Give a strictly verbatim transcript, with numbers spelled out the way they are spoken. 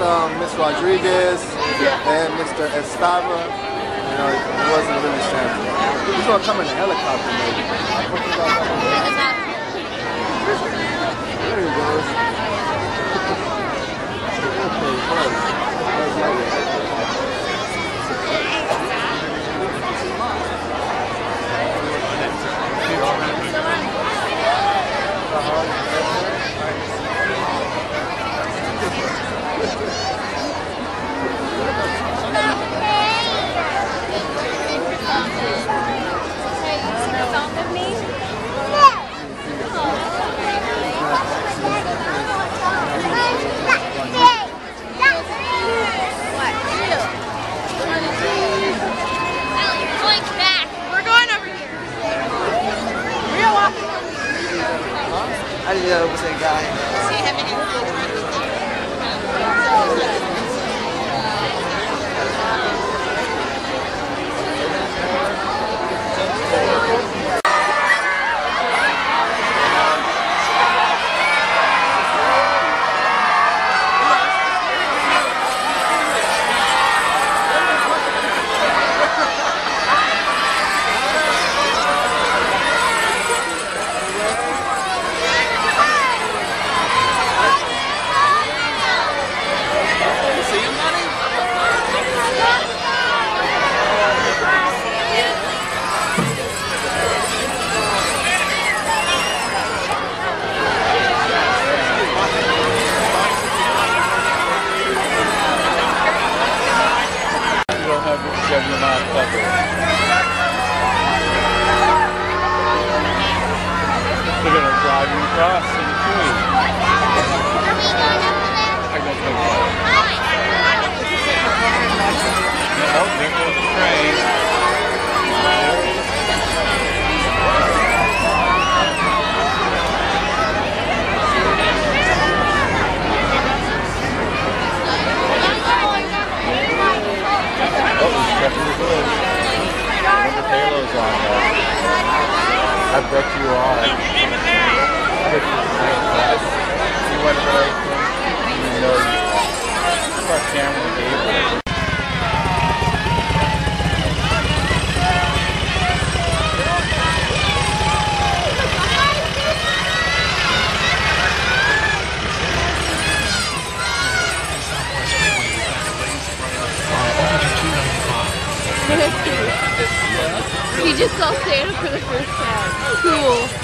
um, Miss Rodriguez and Mister Estava. You know, it wasn't really Santa. He's gonna come in a helicopter, maybe. There he goes. Okay, fine. I didn't know it was that guy. They're going to drive you across in the tree. I go take one. Oh, there goes the train. Oh, he's checking the bush. The halo's on there. I bet you are. You went away from, you know, you got camera gave it. He just saw Santa for the first time. Cool.